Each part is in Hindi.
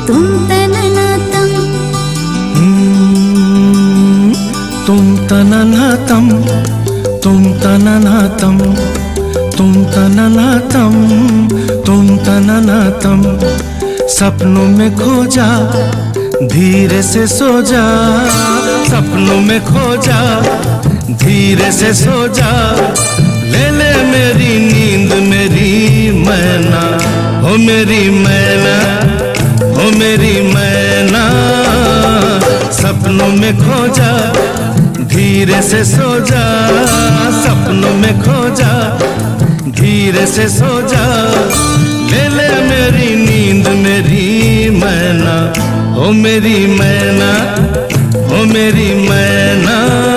तुम तनना तम, तुम तनना तम, तुम तनना तम, तुम तनना तम, तुम तनना तम। सपनों में खो जा, धीरे से सो जा, सपनों में खो जा, धीरे से सो जा। ले ले मेरी नींद मेरी मैना, हो मेरी मैना, हो मेरी मैना। सपनों में खो जा, धीरे से सो जा, सपनों में खो जा, धीरे से सो जा। ले ले मेरी नींद मेरी मैना, हो मेरी मैना, हो मेरी मैना।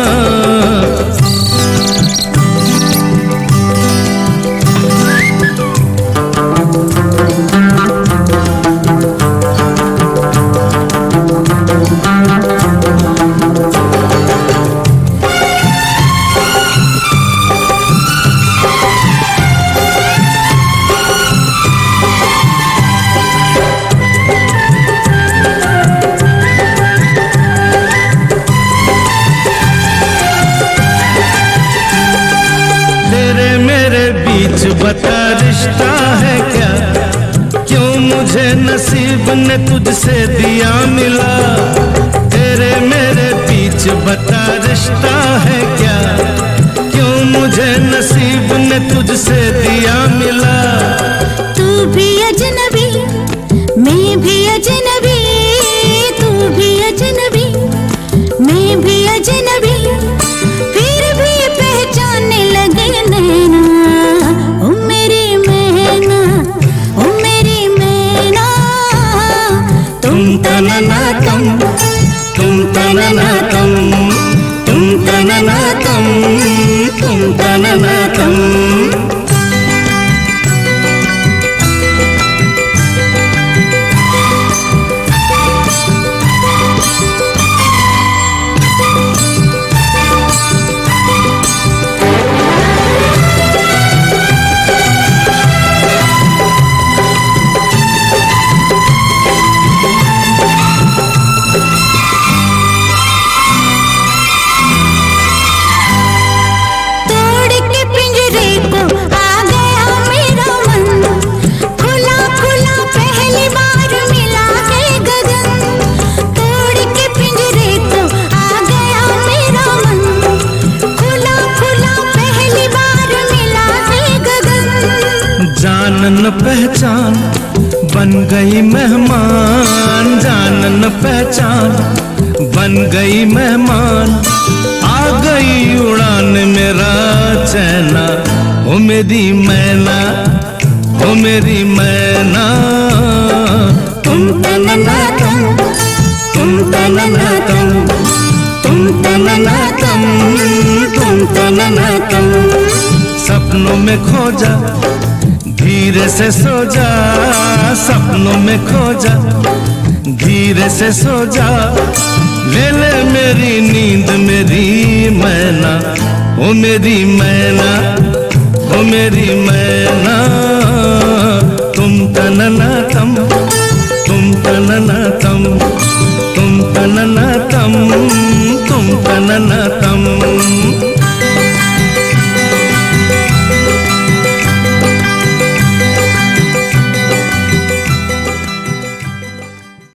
बता रिश्ता है क्या, क्यों मुझे नसीब ने तुझसे दिया मिला। तेरे मेरे बीच बता रिश्ता है क्या, क्यों मुझे नसीब ने तुझसे दिया मिला। तू भी अजनबी मैं भी अजनबी, तू भी अजनबी मैं भी अजनबी, फिर भी पहचानने लगे नैना। तुम तनना तम, तुम तनना तम, तुम तनना तम, तुम तनना तम। जानन पहचान बन गई मेहमान, जानन पहचान बन गई मेहमान। आ गई उड़ान मेरा चैना, हो मेरी मैना, हो मेरी मैना। तुम तनना तम, तुम तनना तम, तुम तनना तम, तुम तनना तम। सपनों में खो जा, धीरे से सो जा, सपनों में खो जा, धीरे से सो जा। ले ले मेरी नींद मेरी मैना, ओ मेरी मैना, ओ मेरी मैना। तुम तनना तम, तुम तनना तम, तुम तनना तम, तुम तनना तम।